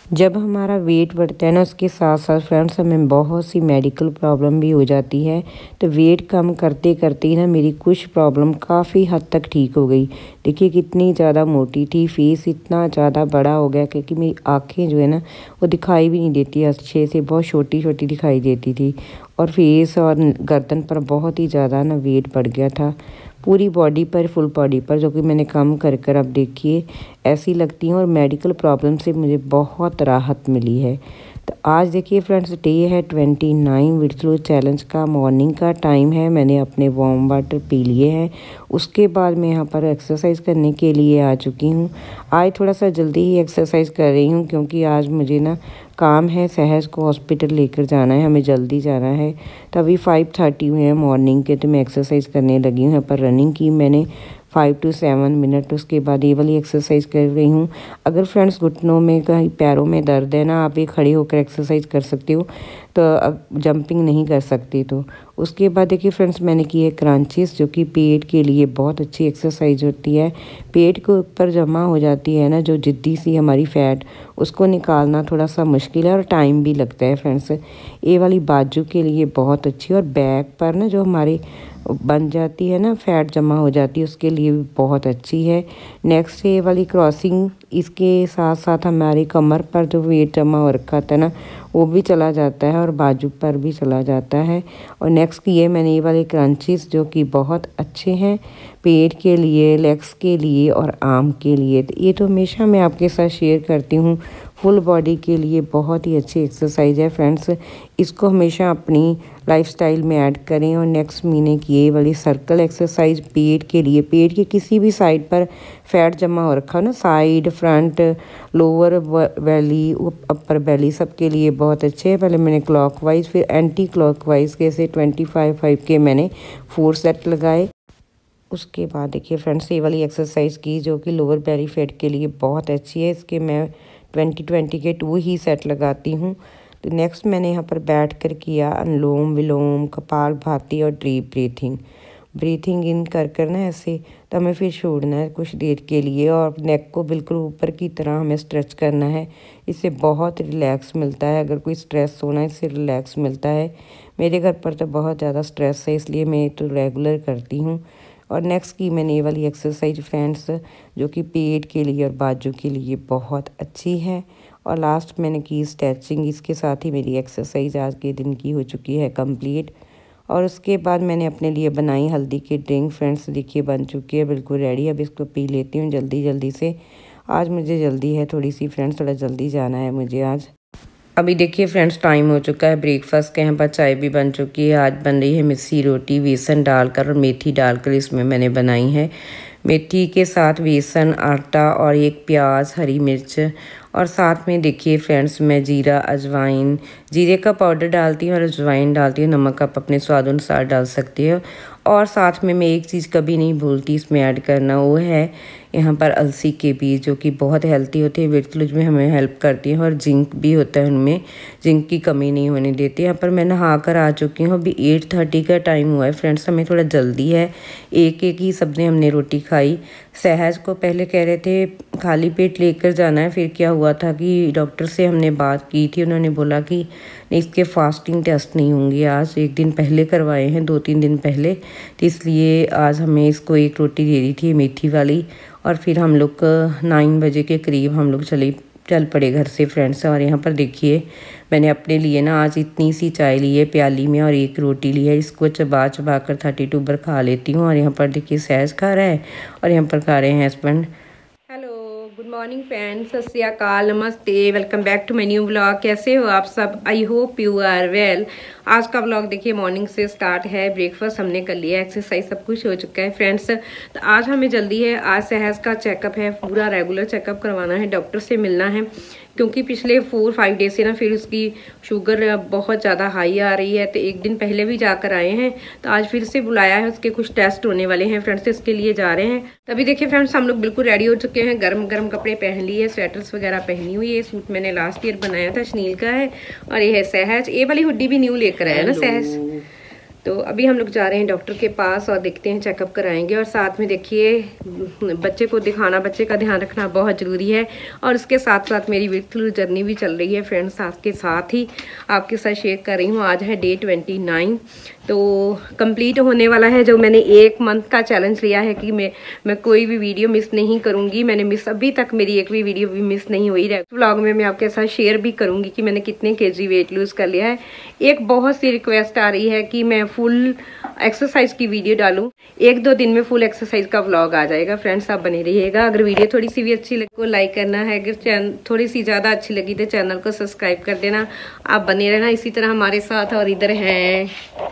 जब हमारा वेट बढ़ता है ना, उसके साथ साथ फ्रेंड्स हमें बहुत सी मेडिकल प्रॉब्लम भी हो जाती है। तो वेट कम करते करते ही ना मेरी कुछ प्रॉब्लम काफ़ी हद तक ठीक हो गई। देखिए कितनी ज़्यादा मोटी थी, फेस इतना ज़्यादा बड़ा हो गया क्योंकि मेरी आँखें जो है ना वो दिखाई भी नहीं देती अच्छे से, बहुत छोटी छोटी दिखाई देती थी। और फेस और गर्दन पर बहुत ही ज़्यादा ना वेट बढ़ गया था, पूरी बॉडी पर, फुल बॉडी पर, जो कि मैंने कम कर कर अब देखिए ऐसी लगती हैं। और मेडिकल प्रॉब्लम से मुझे बहुत राहत मिली है। तो आज देखिए फ्रेंड्स, डे है 29 वेट लूज चैलेंज का, मॉर्निंग का टाइम है। मैंने अपने वार्म वाटर पी लिए हैं। उसके बाद मैं यहाँ पर एक्सरसाइज करने के लिए आ चुकी हूँ। आज थोड़ा सा जल्दी ही एक्सरसाइज कर रही हूँ क्योंकि आज मुझे ना काम है, सहज को हॉस्पिटल लेकर जाना है, हमें जल्दी जाना है। तो अभी 5:30 हुए हैं मॉर्निंग के, तो मैं एक्सरसाइज करने लगी हूँ। यहाँ पर रनिंग की मैंने 5 to 7 मिनट। उसके बाद ये वाली एक्सरसाइज कर रही हूँ। अगर फ्रेंड्स घुटनों में, कहीं पैरों में दर्द है ना, आप ये खड़े होकर एक्सरसाइज कर सकते हो, तो अब जंपिंग नहीं कर सकती। तो उसके बाद देखिए फ्रेंड्स, मैंने की है क्रंचेस, जो कि पेट के लिए बहुत अच्छी एक्सरसाइज होती है। पेट के ऊपर जमा हो जाती है ना जो जिद्दी सी हमारी फैट, उसको निकालना थोड़ा सा मुश्किल है और टाइम भी लगता है फ्रेंड्स। ये वाली बाजू के लिए बहुत अच्छी, और बैक पर ना जो हमारी बन जाती है ना, फैट जमा हो जाती है, उसके लिए भी बहुत अच्छी है। नेक्स्ट ये वाली क्रॉसिंग, इसके साथ साथ हमारी कमर पर जो वेट जमा हो रखा था ना, वो भी चला जाता है और बाजू पर भी चला जाता है। और नेक्स्ट किए मैंने ये वाले क्रंचेस, जो कि बहुत अच्छे हैं पेट के लिए, लेग्स के लिए और आर्म के लिए। तो ये तो हमेशा मैं आपके साथ शेयर करती हूँ। फुल बॉडी के लिए बहुत ही अच्छी एक्सरसाइज है फ्रेंड्स। इसको हमेशा अपनी लाइफस्टाइल में ऐड करें। और नेक्स्ट महीने की ये वाली सर्कल एक्सरसाइज पेट के लिए, पेट के किसी भी साइड पर फैट जमा हो रखा हो ना, side, front, lower belly, upper belly, सबके लिए बहुत अच्छे है। पहले मैंने क्लॉकवाइज, फिर एंटी क्लॉकवाइज कैसे 25 के मैंने 4 सेट लगाए। उसके बाद देखिए फ्रेंड्स, ये वाली एक्सरसाइज की जो कि लोअर बेली फैट के लिए बहुत अच्छी है। इसके मैं 20 के 2 ही सेट लगाती हूँ। तो नेक्स्ट मैंने यहाँ पर बैठ कर किया अनुलोम विलोम, कपालभाति और डीप ब्रीथिंग इन कर ना ऐसे। तो हमें फिर छोड़ना है कुछ देर के लिए और नेक को बिल्कुल ऊपर की तरह हमें स्ट्रेच करना है। इससे बहुत रिलैक्स मिलता है। अगर कोई स्ट्रेस होना है, इससे रिलैक्स मिलता है। मेरे घर पर तो बहुत ज़्यादा स्ट्रेस है, इसलिए मैं तो रेगुलर करती हूँ। और नेक्स्ट की मैंने ये वाली एक्सरसाइज फ्रेंड्स, जो कि पेट के लिए और बाजू के लिए बहुत अच्छी है। और लास्ट मैंने की स्ट्रेचिंग। इसके साथ ही मेरी एक्सरसाइज आज के दिन की हो चुकी है कंप्लीट। और उसके बाद मैंने अपने लिए बनाई हल्दी की ड्रिंक फ्रेंड्स। देखिए बन चुकी है, बिल्कुल रेडी। अब इसको पी लेती हूँ जल्दी जल्दी से। आज मुझे जल्दी है थोड़ी सी फ्रेंड्स, थोड़ा जल्दी जाना है मुझे आज। अभी देखिए फ्रेंड्स, टाइम हो चुका है ब्रेकफास्ट का। यहाँ पर चाय भी बन चुकी है। आज बन रही है मिस्सी रोटी, बेसन डालकर और मेथी डालकर इसमें मैंने बनाई है। मेथी के साथ बेसन, आटा और एक प्याज, हरी मिर्च, और साथ में देखिए फ्रेंड्स मैं जीरा, अजवाइन, जीरे का पाउडर डालती हूँ और अजवाइन डालती हूँ। नमक आप अपने स्वाद अनुसार डाल सकते हो। और साथ में मैं एक चीज़ कभी नहीं भूलती इसमें ऐड करना, वो है यहाँ पर अलसी के बीज, जो कि बहुत हेल्दी होते हैं, वेट लूज में हमें हेल्प करती हैं और जिंक भी होता है उनमें, जिंक की कमी नहीं होने देती। यहाँ पर मैं नहा कर आ चुकी हूँ। अभी 8:30 का टाइम हुआ है फ्रेंड्स, हमें थोड़ा जल्दी है। एक ही सबने हमने रोटी खाई। सहज को पहले कह रहे थे खाली पेट लेकर जाना है, फिर क्या हुआ था कि डॉक्टर से हमने बात की थी, उन्होंने बोला कि नहीं, इसके फास्टिंग टेस्ट नहीं होंगे। आज एक दिन पहले करवाए हैं, 2-3 दिन पहले, तो इसलिए आज हमें इसको एक रोटी दे दी थी मेथी वाली। और फिर हम लोग 9 बजे के करीब हम लोग चल पड़े घर से फ्रेंड्स। और यहाँ पर देखिए मैंने अपने लिए ना आज इतनी सी चाय ली है प्याली में और एक रोटी ली है। इसको चबा चबा कर 32 बार खा लेती हूँ। और यहाँ पर देखिए सहज खा रहा है और यहाँ पर खा रहे हैं हस्बैंड। गुड मॉर्निंग फ्रेंड्स, सत श्री अकाल, नमस्ते, welcome back to my new blog. कैसे हो आप सब? I hope you are well. आज का ब्लॉग देखिए मॉर्निंग से स्टार्ट है। ब्रेकफास्ट हमने कर लिया, एक्सरसाइज सब कुछ हो चुका है फ्रेंड्स। तो आज हमें जल्दी है, आज सहज का चेकअप है, पूरा रेगुलर चेकअप करवाना है, डॉक्टर से मिलना है। क्योंकि पिछले 4-5 डेज से ना फिर उसकी शुगर बहुत ज़्यादा हाई आ रही है। तो एक दिन पहले भी जाकर आए हैं, तो आज फिर से बुलाया है, उसके कुछ टेस्ट होने वाले हैं फ्रेंड्स, इसके लिए जा रहे हैं। तभी देखिए फ्रेंड्स, हम लोग बिल्कुल रेडी हो चुके हैं, गर्म गर्म कपड़े पहन लिए, स्वेटर्स वगैरह पहनी हुई है। सूट मैंने लास्ट ईयर बनाया था, शनील का है। और ये है सहज, ये वाली हुड्डी भी न्यू लेकर आया ना सहज। तो अभी हम लोग जा रहे हैं डॉक्टर के पास और देखते हैं, चेकअप कराएंगे। और साथ में देखिए बच्चे को दिखाना, बच्चे का ध्यान रखना बहुत ज़रूरी है। और उसके साथ साथ मेरी वेट लूज जर्नी भी चल रही है फ्रेंड्स, आपके साथ ही आपके साथ शेयर कर रही हूँ। आज है डे 29, तो कंप्लीट होने वाला है जो मैंने 1 मंथ का चैलेंज लिया है कि मैं कोई भी वीडियो मिस नहीं करूँगी। मैंने अभी तक मेरी एक भी वीडियो भी मिस नहीं हुई। व्लॉग में मैं आपके साथ शेयर भी करूँगी कि मैंने कितने केजी वेट लूज़ कर लिया है। एक बहुत सी रिक्वेस्ट आ रही है कि मैं फुल एक्सरसाइज की वीडियो डालूं। 1-2 दिन में फुल एक्सरसाइज का व्लॉग आ जाएगा फ्रेंड्स, आप बने रहिएगा। अगर वीडियो थोड़ी सी भी अच्छी लगी तो लाइक करना है, अगर थोड़ी सी ज़्यादा अच्छी लगी तो चैनल को सब्सक्राइब कर देना। आप बने रहना इसी तरह हमारे साथ। और इधर हैं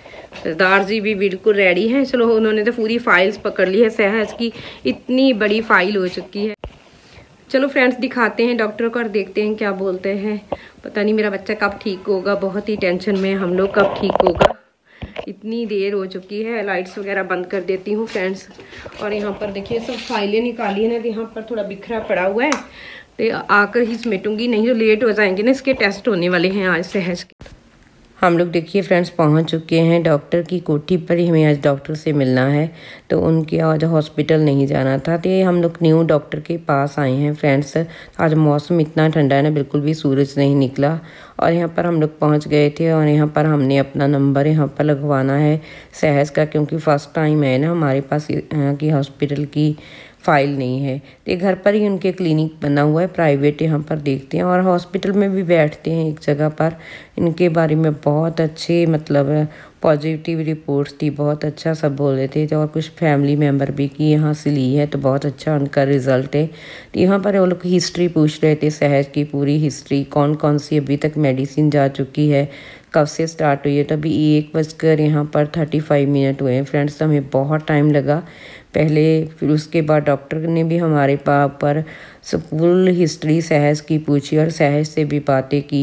सरदार जी भी बिल्कुल रेडी हैं। चलो, उन्होंने तो पूरी फाइल्स पकड़ ली है, सहज की इतनी बड़ी फाइल हो चुकी है। चलो फ्रेंड्स, दिखाते हैं डॉक्टर को और देखते हैं क्या बोलते हैं। पता नहीं मेरा बच्चा कब ठीक होगा, बहुत ही टेंशन में हम लोग, कब ठीक होगा। इतनी देर हो चुकी है। लाइट्स वगैरह बंद कर देती हूँ फ्रेंड्स। और यहाँ पर देखिए सब फाइलें निकाली है ना, तो यहाँ पर थोड़ा बिखरा पड़ा हुआ है, तो आकर ही समेटूंगी, नहीं तो लेट हो जाएंगे ना। इसके टेस्ट होने वाले हैं आज सहज के। हम लोग देखिए फ्रेंड्स पहुंच चुके हैं डॉक्टर की कोठी पर ही। हमें आज डॉक्टर से मिलना है, तो उनके आज हॉस्पिटल नहीं जाना था, तो ये हम लोग न्यू डॉक्टर के पास आए हैं फ्रेंड्स। आज मौसम इतना ठंडा है ना, बिल्कुल भी सूरज नहीं निकला। और यहाँ पर हम लोग पहुँच गए थे और यहाँ पर हमने अपना नंबर यहाँ पर लगवाना है सहज का, क्योंकि फ़र्स्ट टाइम है ना हमारे पास यहाँ की हॉस्पिटल की फाइल नहीं है। तो घर पर ही उनके क्लिनिक बना हुआ है प्राइवेट, यहाँ पर देखते हैं। और हॉस्पिटल में भी बैठते हैं एक जगह पर। इनके बारे में बहुत अच्छे मतलब पॉजिटिव रिपोर्ट्स थी, बहुत अच्छा सब बोल रहे थे। और कुछ फैमिली मेम्बर भी कि यहाँ से ली है तो बहुत अच्छा उनका रिज़ल्ट है। तो यहाँ पर वो लोग हिस्ट्री पूछ रहे थे, सहज की पूरी हिस्ट्री, कौन कौन सी अभी तक मेडिसिन जा चुकी है, कब से स्टार्ट हुई है। तो अभी 1 यहाँ पर 35 मिनट हुए हैं फ्रेंड्स, तो हमें बहुत टाइम लगा पहले। फिर उसके बाद डॉक्टर ने भी हमारे पास पर फुल हिस्ट्री सहज की पूछी और सहज से भी बातें की।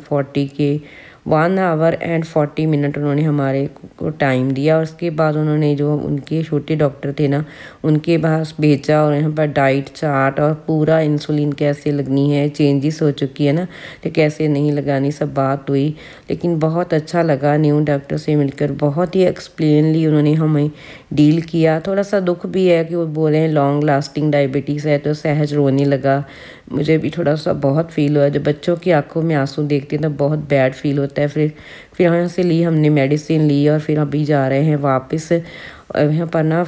1 आवर एंड 40 मिनट उन्होंने हमारे को टाइम दिया। और उसके बाद उन्होंने जो उनके छोटे डॉक्टर थे ना, उनके पास भेजा और यहाँ पर डाइट चार्ट और पूरा इंसुलिन कैसे लगनी है, चेंजेस हो चुकी है ना, तो कैसे नहीं लगानी, सब बात हुई। लेकिन बहुत अच्छा लगा न्यू डॉक्टर से मिलकर, बहुत ही एक्सप्लेनली उन्होंने हमें डील किया। थोड़ा सा दुख भी है कि वो बोले हैं लॉन्ग लास्टिंग डायबिटीज़ है, तो सहज रोने लगा। मुझे भी थोड़ा सा बहुत फील हुआ, जब बच्चों की आंखों में आंसू देखते हैं तो बहुत बैड फील होता है। फिर यहाँ से ली हमने मेडिसिन ली और फिर अभी जा रहे हैं वापस। यहाँ पर ना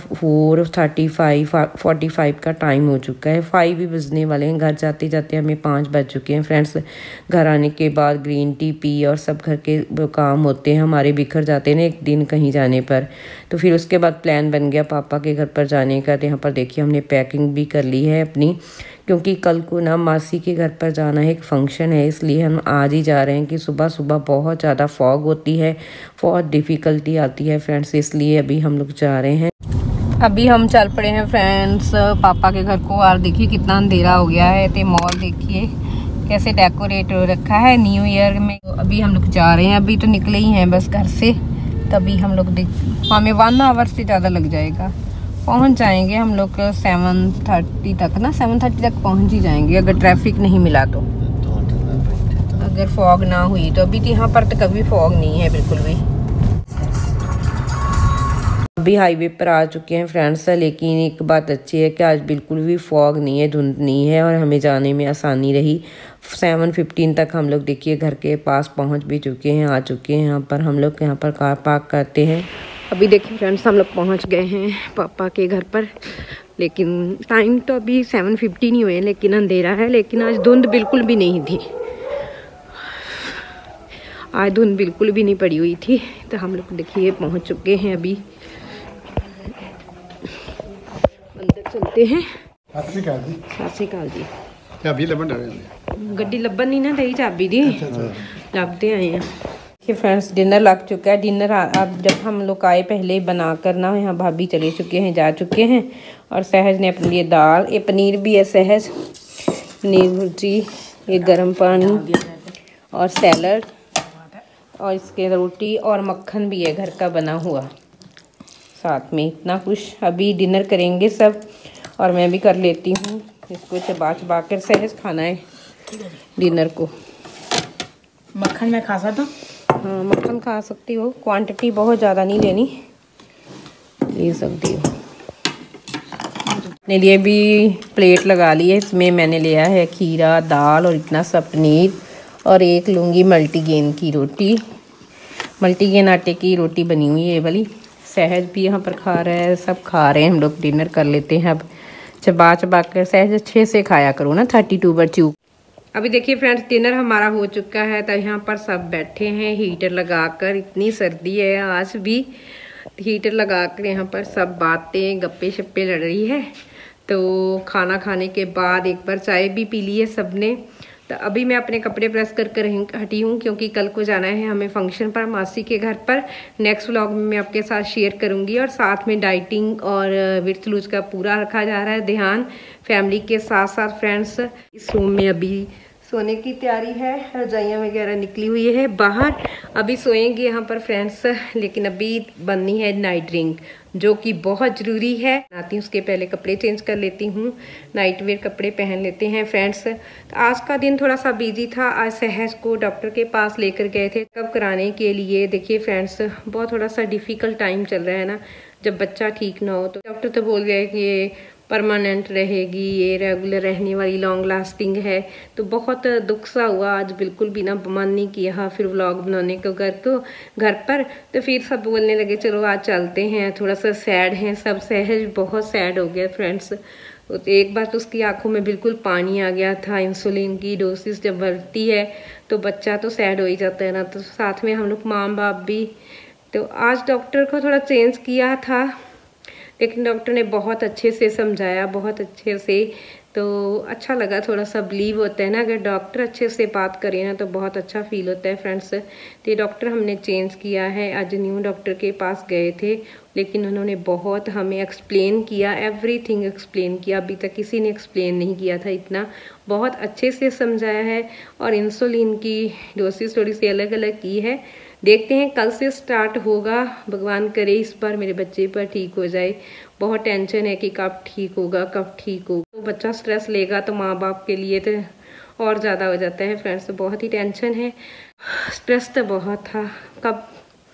4:45 का टाइम हो चुका है, 5 भी बजने वाले हैं। घर जाते जाते हमें 5 बज चुके हैं फ्रेंड्स। घर आने के बाद ग्रीन टी पी और सब घर के काम होते हैं हमारे, बिखर जाते हैं ना एक दिन कहीं जाने पर। तो फिर उसके बाद प्लान बन गया पापा के घर पर जाने का। तो यहाँ पर देखिए हमने पैकिंग भी कर ली है अपनी, क्योंकि कल को ना मासी के घर पर जाना है, एक फंक्शन है, इसलिए हम आज ही जा रहे हैं। कि सुबह सुबह बहुत ज़्यादा फॉग होती है, बहुत डिफ़िकल्टी आती है फ्रेंड्स, इसलिए अभी हम लोग जा रहे हैं। अभी हम चल पड़े हैं फ्रेंड्स पापा के घर को। और देखिए कितना अंधेरा हो गया है। तो मॉल देखिए कैसे डेकोरेट हो रखा है न्यू ईयर में। तो अभी हम लोग जा रहे हैं, अभी तो निकले ही हैं बस घर से। तभी हम लोग हमें 1 आवर से ज़्यादा लग जाएगा, पहुंच जाएंगे हम लोग 7:30 तक ना, 7:30 तक पहुंच ही जाएंगे अगर ट्रैफिक नहीं मिला तो, अगर फॉग ना हुई तो। अभी तो यहाँ पर तो कभी फॉग नहीं है बिल्कुल भी। अभी हाईवे पर आ चुके हैं फ्रेंड्स, लेकिन एक बात अच्छी है कि आज बिल्कुल भी फॉग नहीं है, धुंध नहीं है और हमें जाने में आसानी रही। 7:15 तक हम लोग देखिए घर के पास पहुंच भी चुके हैं, आ चुके हैं। यहाँ पर हम लोग यहाँ पर कार पार्क करते हैं। अभी देखिए फ्रेंड्स हम लोग पहुंच गए हैं पापा के घर पर, लेकिन टाइम तो अभी 7:15 ही हुए हैं, लेकिन अंधेरा है। लेकिन आज धुंध बिल्कुल भी नहीं थी, आज धुंध बिल्कुल भी नहीं पड़ी हुई थी। तो हम लोग देखिए पहुंच चुके हैं। अभी अंदर चलते हैं। सत श्री अकाल जी। चाबी लभन गड्डी लभन नहीं ना दही चाबी दी, लभते आए हैं कि फ्रेंड्स। डिनर लग चुका है। डिनर अब जब हम लोग आए पहले बना कर ना, यहाँ भाभी चले चुके हैं, जा चुके हैं। और सहज ने अपने लिए दाल, ये पनीर भी है सहज, पनीर भुर्जी, ये गर्म पानी और सैलड, और इसके रोटी और मक्खन भी है घर का बना हुआ साथ में। इतना कुछ अभी डिनर करेंगे सब, और मैं भी कर लेती हूँ इसको चबा कर। सहज खाना है डिनर को। मक्खन में खा सकता हूँ? हाँ मक्खन खा सकती हो, क्वांटिटी बहुत ज़्यादा नहीं लेनी, ले सकती हो। अपने लिए भी प्लेट लगा ली है, इसमें मैंने लिया है खीरा, दाल और इतना सा पनीर, और एक लूँगी मल्टीग्रेन की रोटी। मल्टीग्रेन आटे की रोटी बनी हुई है ये वाली। सहज भी यहाँ पर खा रहा है, सब खा रहे हैं, हम लोग डिनर कर लेते हैं अब। चबा चबा कर सहज अच्छे से खाया करो ना, 32 बार चूक। अभी देखिए फ्रेंड्स, डिनर हमारा हो चुका है, तो यहाँ पर सब बैठे हैं हीटर लगाकर। इतनी सर्दी है आज भी, हीटर लगाकर यहाँ पर सब बातें गप्पे शप्पे लड़ रही है। तो खाना खाने के बाद एक बार चाय भी पी ली है सबने। तो अभी मैं अपने कपड़े प्रेस कर हटी हूँ, क्योंकि कल को जाना है हमें फंक्शन पर मासी के घर पर। नेक्स्ट व्लॉग में मैं आपके साथ शेयर करूँगी। और साथ में डाइटिंग और विर्त लूज का पूरा रखा जा रहा है ध्यान, फैमिली के साथ साथ फ्रेंड्स। इस रूम में अभी सोने की तैयारी है, रजाइयाँ वगैरह निकली हुई है बाहर, अभी सोएंगे यहाँ पर फ्रेंड्स। लेकिन अभी बननी है नाइट ड्रिंक, जो कि बहुत ज़रूरी है। आती हूँ उसके पहले कपड़े चेंज कर लेती हूँ, नाइट वेयर कपड़े पहन लेते हैं फ्रेंड्स। तो आज का दिन थोड़ा सा बिजी था। आज सहज को डॉक्टर के पास लेकर गए थे चेकअप कराने के लिए। देखिए फ्रेंड्स, बहुत थोड़ा सा डिफ़िकल्ट टाइम चल रहा है ना, जब बच्चा ठीक ना हो। तो डॉक्टर तो बोल गए कि ये परमानेंट रहेगी, ये रेगुलर रहने वाली, लॉन्ग लास्टिंग है। तो बहुत दुख सा हुआ आज, बिल्कुल भी ना मन नहीं किया फिर व्लॉग बनाने को घर पर। तो फिर सब बोलने लगे चलो आज चलते हैं, थोड़ा सा सैड हैं सब। सहज बहुत सैड हो गया फ्रेंड्स। तो एक बार तो उसकी आंखों में बिल्कुल पानी आ गया था। इंसुलिन की डोसेस जब बढ़ती है तो बच्चा तो सैड हो ही जाता है ना, तो साथ में हम लोग माँ बाप भी। तो आज डॉक्टर को थोड़ा चेंज किया था, लेकिन डॉक्टर ने बहुत अच्छे से समझाया, बहुत अच्छे से। तो अच्छा लगा, थोड़ा सा बिलीव होता है ना, अगर डॉक्टर अच्छे से बात करें ना तो बहुत अच्छा फील होता है फ्रेंड्स। तो ये डॉक्टर हमने चेंज किया है, आज न्यू डॉक्टर के पास गए थे, लेकिन उन्होंने बहुत हमें एक्सप्लेन किया, एवरीथिंग एक्सप्लेन किया। अभी तक किसी ने एक्सप्लेन नहीं किया था इतना, बहुत अच्छे से समझाया है। और इंसुलिन की डोसेस थोड़ी सी अलग अलग की है। देखते हैं कल से स्टार्ट होगा, भगवान करे इस बार मेरे बच्चे पर ठीक हो जाए। बहुत टेंशन है कि कब ठीक होगा, कब ठीक होगा। तो बच्चा स्ट्रेस लेगा तो माँ बाप के लिए तो और ज़्यादा हो जाता है फ्रेंड्स। तो बहुत ही टेंशन है, स्ट्रेस तो बहुत था, कब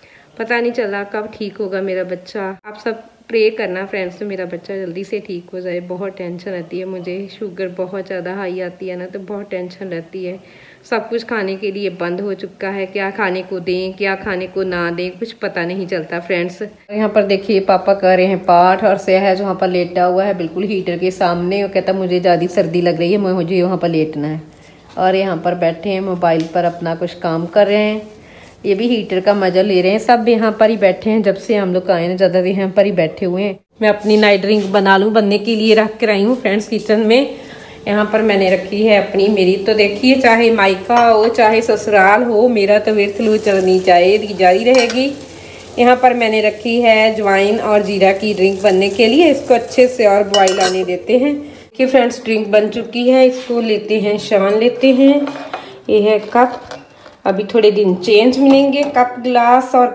पता नहीं चला कब ठीक होगा मेरा बच्चा। आप सब प्रे करना फ्रेंड्स, तो मेरा बच्चा जल्दी से ठीक हो जाए। बहुत टेंशन रहती है मुझे, शुगर बहुत ज़्यादा हाई आती है ना, तो बहुत टेंशन रहती है। सब कुछ खाने के लिए बंद हो चुका है, क्या खाने को दें क्या खाने को ना दें कुछ पता नहीं चलता फ्रेंड्स। यहाँ पर देखिए पापा कर रहे हैं पाठ, और सहज वहाँ पर लेटा हुआ है बिल्कुल हीटर के सामने। वो कहता मुझे ज़्यादा सर्दी लग रही है, मुझे वहाँ पर लेटना है। और यहाँ पर बैठे हैं मोबाइल पर अपना कुछ काम कर रहे हैं, ये भी हीटर का मजा ले रहे हैं। सब यहाँ पर ही बैठे हैं, जब से हम लोग आए ना ज़्यादा यहाँ पर ही बैठे हुए हैं। मैं अपनी नाइट ड्रिंक बना लूँ, बनने के लिए रख कर आई हूँ फ्रेंड्स किचन में। यहाँ पर मैंने रखी है अपनी, मेरी तो देखिए चाहे मायका हो चाहे ससुराल हो, मेरा तो विर्त लूज चलनी चाहिए, जारी रहेगी। यहाँ पर मैंने रखी है ज्वाइन और जीरा की ड्रिंक बनने के लिए, इसको अच्छे से और बॉयल आने देते हैं। कि फ्रेंड्स ड्रिंक बन चुकी है, इसको लेते हैं छान लेते हैं। ये है कप, अभी थोड़े दिन चेंज मिलेंगे कप ग्लास और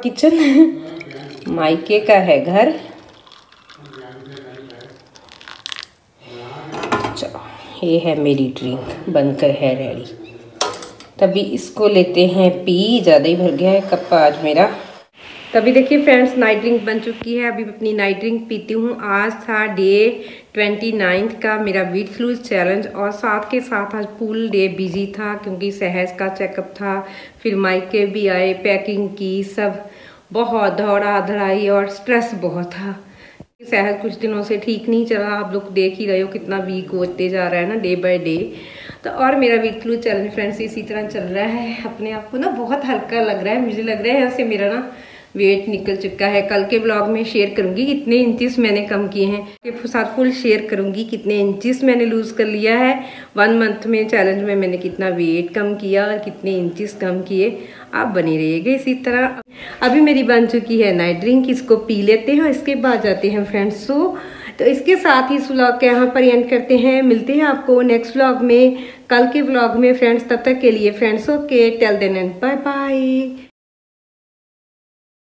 किचन। मायके का है घर। चलो ये है मेरी ड्रिंक बनकर है रेडी। तभी इसको लेते हैं पी, ज़्यादा ही भर गया है कप आज मेरा। तभी देखिए फ्रेंड्स नाइट ड्रिंक बन चुकी है, अभी अपनी नाइट ड्रिंक पीती हूँ। आज था डे 29 का मेरा वेट लूज चैलेंज, और साथ के साथ आज फुल डे बिजी था, क्योंकि सहज का चेकअप था, फिर मायके भी आए, पैकिंग की, सब बहुत दौड़ा धड़ाई और स्ट्रेस बहुत था। सहज कुछ दिनों से ठीक नहीं चला, आप लोग देख ही रहे हो कितना वीक होते जा रहा है ना डे बाय डे। तो और मेरा वेट लूज चैलेंज फ्रेंड्स इसी तरह चल रहा है। अपने आप को ना बहुत हल्का लग रहा है, मुझे लग रहा है यहाँ से मेरा ना वेट निकल चुका है। कल के ब्लॉग में शेयर करूंगी कितने इंचेस मैंने कम किए हैं, के साथ फुल शेयर करूंगी कितने इंचेस मैंने लूज कर लिया है। 1 मंथ में चैलेंज में मैंने कितना वेट कम किया और कितने इंचेस कम किए। आप बने रहिएगा इसी तरह। अभी मेरी बन चुकी है नाइट ड्रिंक, इसको पी लेते हैं, इसके बाद जाते हैं फ्रेंड्स सो। तो इसके साथ ही इस व्लॉग के यहाँ पर एंड करते हैं। मिलते हैं आपको नेक्स्ट व्लॉग में, कल के व्लॉग में फ्रेंड्स। तब तक के लिए friends okay, tell then and bye bye.